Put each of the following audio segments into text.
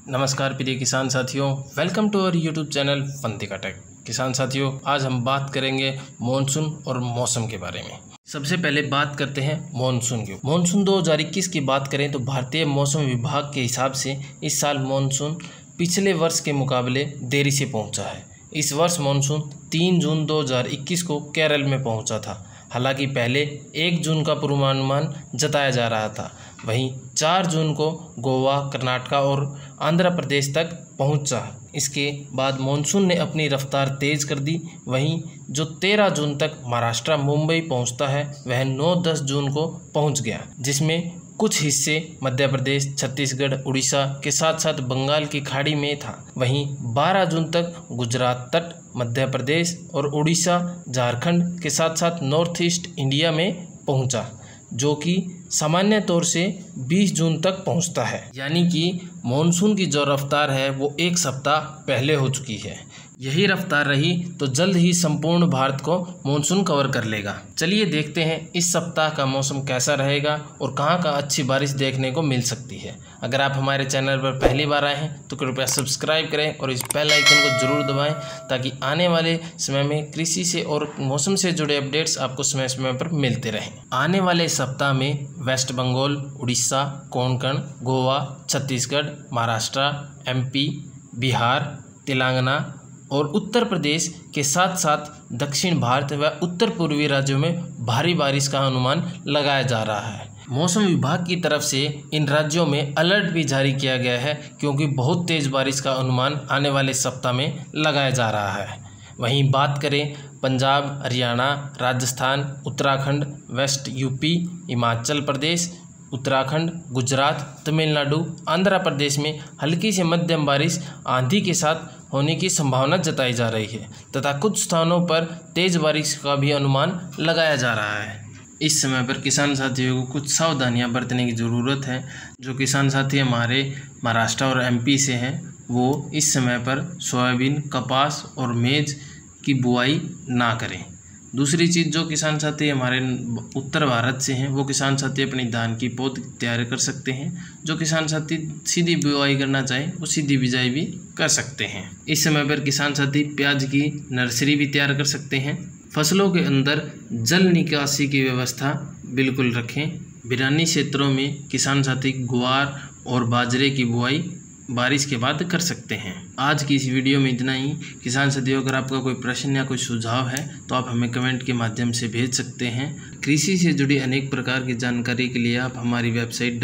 नमस्कार प्रिय किसान साथियों, welcome to our YouTube channel Vantika tech. किसान साथियों, आज हम बात करेंगे मॉनसून और मौसम के बारे में। सबसे पहले बात करते हैं मॉनसून की। मॉनसून 2021 की बात करें तो भारतीय मौसम विभाग के हिसाब से इस साल मॉनसून पिछले वर्ष के मुकाबले देरी से पहुंचा है। इस वर्ष मॉनसून 3 जून 2021 को केरल में पहुंचा था। हालांकि पहले 1 जून का पूर्वानुमान जताया जा रहा था, वहीं 4 जून को गोवा, कर्नाटक और आंध्र प्रदेश तक पहुंचा। इसके बाद मॉनसून ने अपनी रफ्तार तेज़ कर दी। वहीं जो 13 जून तक महाराष्ट्र मुंबई पहुंचता है, वह 9-10 जून को पहुंच गया, जिसमें कुछ हिस्से मध्य प्रदेश, छत्तीसगढ़, उड़ीसा के साथ साथ बंगाल की खाड़ी में था। वहीं 12 जून तक गुजरात तट, मध्य प्रदेश और उड़ीसा, झारखंड के साथ साथ नॉर्थ ईस्ट इंडिया में पहुंचा, जो कि सामान्य तौर से 20 जून तक पहुंचता है। यानी कि मॉनसून की जो रफ्तार है वो 1 सप्ताह पहले हो चुकी है। यही रफ्तार रही तो जल्द ही संपूर्ण भारत को मॉनसून कवर कर लेगा। चलिए देखते हैं इस सप्ताह का मौसम कैसा रहेगा और कहां का अच्छी बारिश देखने को मिल सकती है। अगर आप हमारे चैनल पर पहली बार आए हैं तो कृपया सब्सक्राइब करें और इस बेल आइकन को जरूर दबाएं, ताकि आने वाले समय में कृषि से और मौसम से जुड़े अपडेट्स आपको समय समय पर मिलते रहें। आने वाले सप्ताह में वेस्ट बंगाल, उड़ीसा, कोंकण, गोवा, छत्तीसगढ़, महाराष्ट्र, MP, बिहार, तेलंगाना और उत्तर प्रदेश के साथ साथ दक्षिण भारत व उत्तर पूर्वी राज्यों में भारी बारिश का अनुमान लगाया जा रहा है। मौसम विभाग की तरफ से इन राज्यों में अलर्ट भी जारी किया गया है, क्योंकि बहुत तेज़ बारिश का अनुमान आने वाले सप्ताह में लगाया जा रहा है। वहीं बात करें पंजाब, हरियाणा, राजस्थान, उत्तराखंड, वेस्ट UP, हिमाचल प्रदेश, उत्तराखंड, गुजरात, तमिलनाडु, आंध्र प्रदेश में हल्की से मध्यम बारिश आंधी के साथ होने की संभावना जताई जा रही है, तथा कुछ स्थानों पर तेज़ बारिश का भी अनुमान लगाया जा रहा है। इस समय पर किसान साथियों को कुछ सावधानियां बरतने की ज़रूरत है। जो किसान साथी हमारे महाराष्ट्र और MP से हैं, वो इस समय पर सोयाबीन, कपास और मेज की बुआई ना करें। दूसरी चीज़, जो किसान साथी हमारे उत्तर भारत से हैं, वो किसान साथी अपनी धान की पौध तैयार कर सकते हैं। जो किसान साथी सीधी बुआई करना चाहें, वो सीधी बिजाई भी कर सकते हैं। इस समय पर किसान साथी प्याज की नर्सरी भी तैयार कर सकते हैं। फसलों के अंदर जल निकासी की व्यवस्था बिल्कुल रखें। बिरानी क्षेत्रों में किसान साथी ग्वार और बाजरे की बुआई बारिश के बाद कर सकते हैं। आज की इस वीडियो में इतना ही। किसान साथियों, अगर आपका कोई प्रश्न या कोई सुझाव है तो आप हमें कमेंट के माध्यम से भेज सकते हैं। कृषि से जुड़ी अनेक प्रकार की जानकारी के लिए आप हमारी वेबसाइट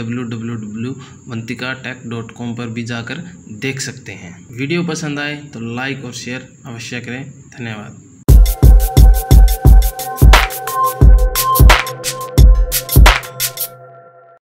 www.vantikatech.com पर भी जाकर देख सकते हैं। वीडियो पसंद आए तो लाइक और शेयर अवश्य करें। धन्यवाद।